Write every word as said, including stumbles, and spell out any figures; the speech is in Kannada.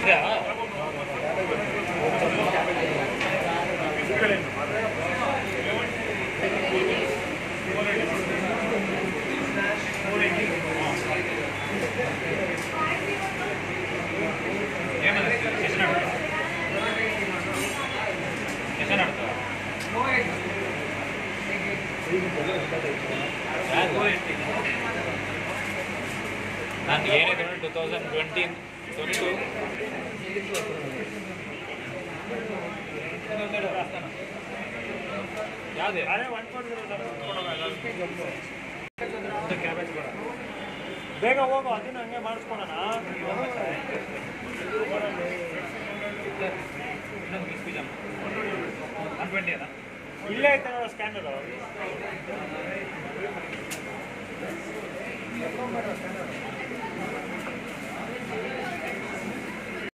ನಾನು ಏನಿದೆ ಟೂ ತೌಸಂಡ್ ಟ್ವೆಂಟಿ ಟ್ವೆಂಟಿ ಯಾವುದೇ ಕ್ಯಾಬೇಜ್ ಕೂಡ ಬೇಗ ಹೋಗು, ಅದನ್ನು ಹಂಗೆ ಮಾಡಿಸ್ಕೊಳೋಣ. ಒನ್ ಟ್ವೆಂಟಿ ಅದ ಇಲ್ಲೇ ಐತೆ ನೋಡೋ ಸ್ಕ್ಯಾನರು.